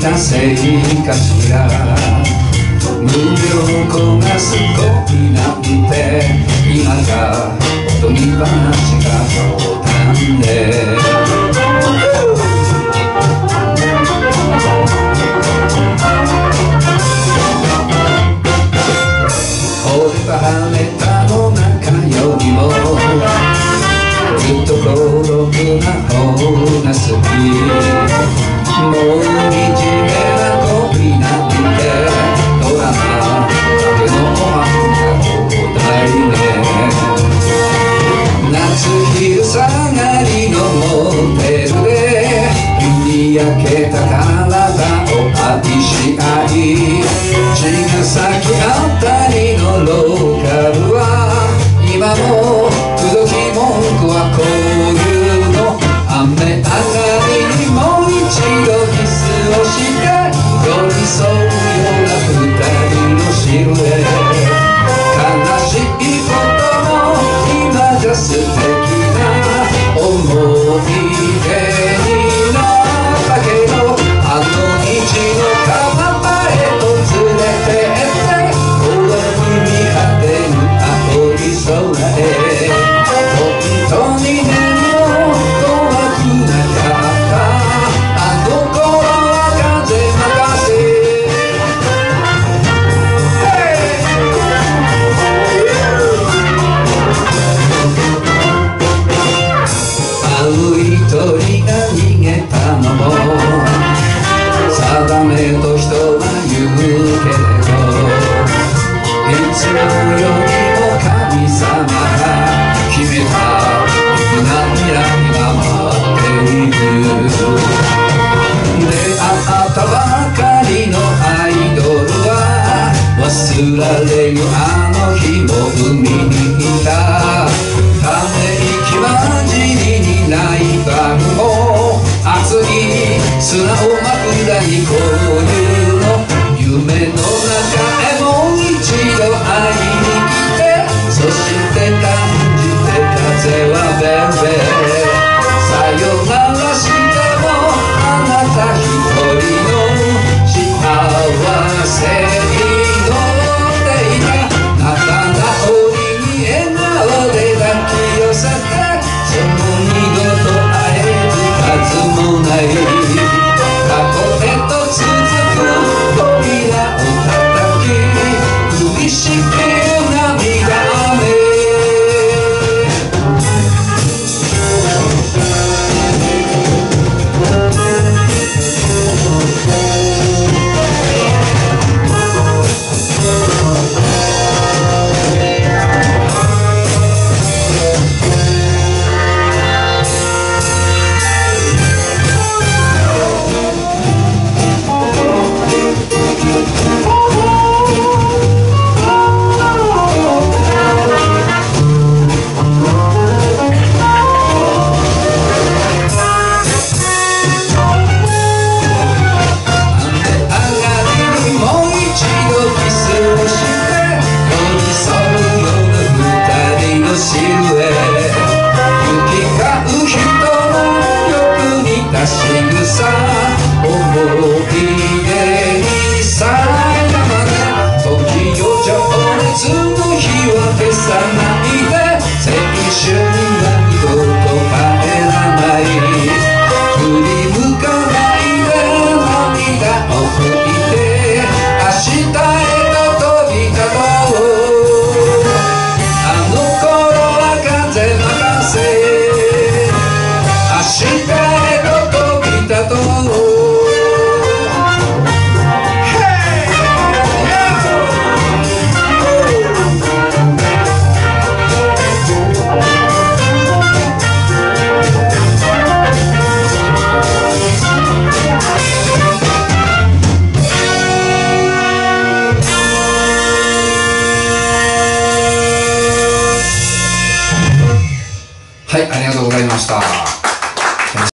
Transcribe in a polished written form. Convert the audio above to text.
たせいかしら。無病焦がす恋なんて今がおとぎ話が冗談で。俺は晴れたの中よりもずっと孤独な方が好き。もう惨めな恋なんてドラマだけの漫画放題ね。夏昼下がりのモテルで日に焼けた体を愛し合い、茅ヶ崎あたりのローカルは今も口説き文句はこういうの。雨上がりにもう一度キスをして寄り添うような二人のシルエット。悲しいことも今じゃ素敵な思い出になったけど、あの虹の川場へと連れてって遠く見果てぬ青い空へ。本当にね鳥が逃げたのも定めと人は言うけれど、いつもよりも神様が決めた無な未来が待っている。出会ったばかりのアイドルは忘られぬあの日も海にいた。ため息混じりにライバルも熱い砂を枕にこういうの。夢の中へもう一度会いに来て、そして感じて風はベンベン。さよならしてもあなた一人の幸せに乗っていた。仲直りに笑顔で抱き寄せて、その二度と会えるはずもない過去へと続く扉を叩き降りしきる涙雨。はい、ありがとうございました。